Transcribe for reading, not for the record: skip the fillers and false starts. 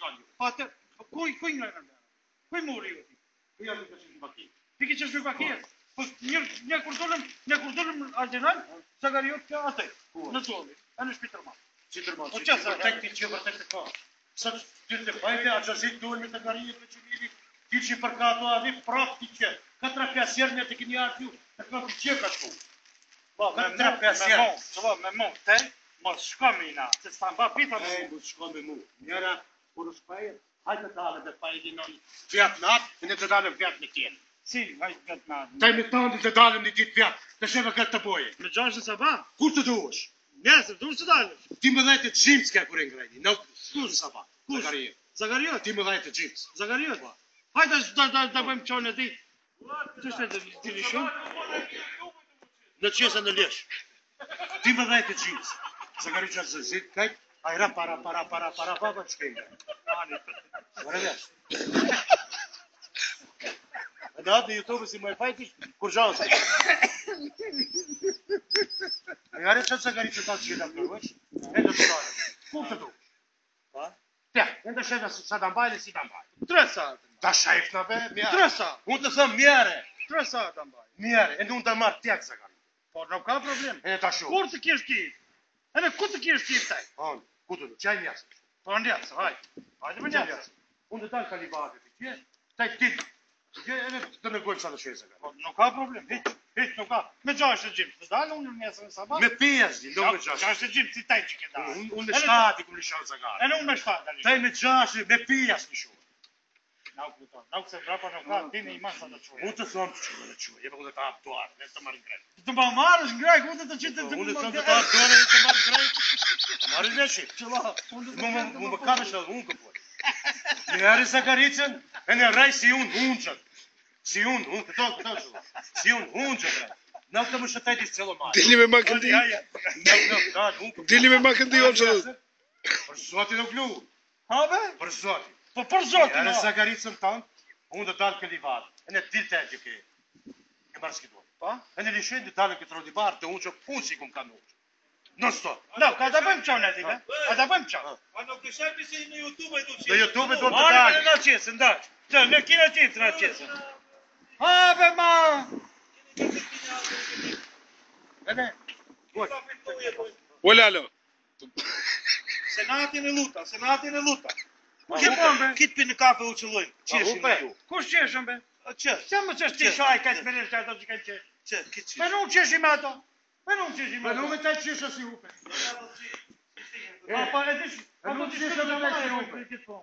kanë ju. Atë, kuj ngre në kuj muri ju ti? Ku janë të qenë bakin? Ti ke qenë bakia? Po një kur dolëm Arsenal, Zagariot ka atë. Në zolli, në Shpitërma. Shpitërma. Po çfarë tek ti që vërtet të ka. Sa ty të bajte agjazit duhen me të garie me qëmiri. Ti që për ka ato ani praktike. 4-5 herë ne të keni ardhur ju. Të ka të qeka shku. Po, 4-5 herë. Me mo, te, mos shko me ina, se s'ta mba pita me mu. Mos shko me mu. Njëra, kur është pajet, hajtë të dalë dhe pajet non fjatë natë, e ne të dalëm fjatë në tjenë. Si, hajtë fjatë natë. Taj me tandi të dalëm një ditë fjatë, të sheve këtë të boje. Me gjashën sa ba? Kur të duhesh? Nesër, duhesh të dalësh. Ti më dhejtë të gjimës kja kur e ngrejni, në kush sa ba? Kush? Zagariot. Ti më dhejtë të gjimës. Zagariot. Hajtë da bëjmë qonë e ti. Të shte të dili shumë? Në qesa në lesh. Ti më dhejtë të gjimës. Zagariot që zëzit kajtë, ajra para, baba që kejnë. Vërë vesh. E në atë në YouTube si më e fajti, kur gjanë se. E gare që Zagariot që ta të gjitha përveç, e në të dalë. Ku të du? Pa? Te, e në shetë sa të mbajnë e si të mbajnë. 3 saat. Ta shajf në be, mjere. 3 saat. Unë të thëmë mjere. 3 saat të mbaj. Mjere, e në unë të marrë tjekë Zagariot. Po, nuk ka problem. E në ta shumë. Kur të kesh ti? E në ku të kesh ti taj? Anë, ku të du? Qaj njësë. Po, njësë, hajtë. Hajtë me njësë. Unë të talë kalibatet i tje, taj ti. E në të nërgojmë sa të shojë Zagariot. Po, nuk ka problem. Hiç nuk ka. Me gjashtë e gjimë. Të dalë unë njësë në sabat. Me pjesë, do me gjashtë. Gjashtë e gjimë, si taj që ke dalë. Unë me shtati ku në shohë Zagariot. E në unë me shtatë dalë. Taj me gjashtë, me pjesë në shohë. Nauk se vrapa nuk ka, ti në iman sa të quaj. Unë të thonë të quaj, jepë ku dhe ta hapë duarë, ne të marrë grejtë. Të mba marrësh ngrej, ku të qitë të Unë të thonë të ta hapë duarë, ne të marrë grejtë. Të marrë veshi. Më më kamë shë dhe unë këpoj. Në herë Zagaricën, e në raj si unë hunqët. Si unë, këto shumë. Si unë hunqët. Në këtë më shëtajti së cëllo marë. Dili me makëndi. Dili me makëndi o që dhe. Për zotin nuk lu. Habe? Për zotin. Po për zotin, Herë Zagaricën tonë, unë të dalë këlli varë. E në dilë të e gjë ke marë s'ki dojë. Pa? E në lishen të dalë këtë rodi varë, të unë që unë si kum ka nuqë. Non stop. No, ka ta bëjmë qonë ati, be? Ka ta bëjmë qonë. A nuk të shërbi si në YouTube e du qesë? Në YouTube do të Marë dalë. në qesë, ndaqë. Që, në kina qesë në qesë. Habe, ma! E ne, O lalo. Senatin e luta, senatin e luta. Ke bon, be? Kitë për në kafe u qëllojnë. Qeshin Hupe. e ju. Kush qeshën, be? Që? Se më qesh ti shaj ka të meresh ato që kanë qesh. Që? Kitë Me nuk qeshim me ato. Me nuk qeshim me me ato. nume taj qishë si hupe. Pa, e dish, E nuk qeshë me taj si hupe.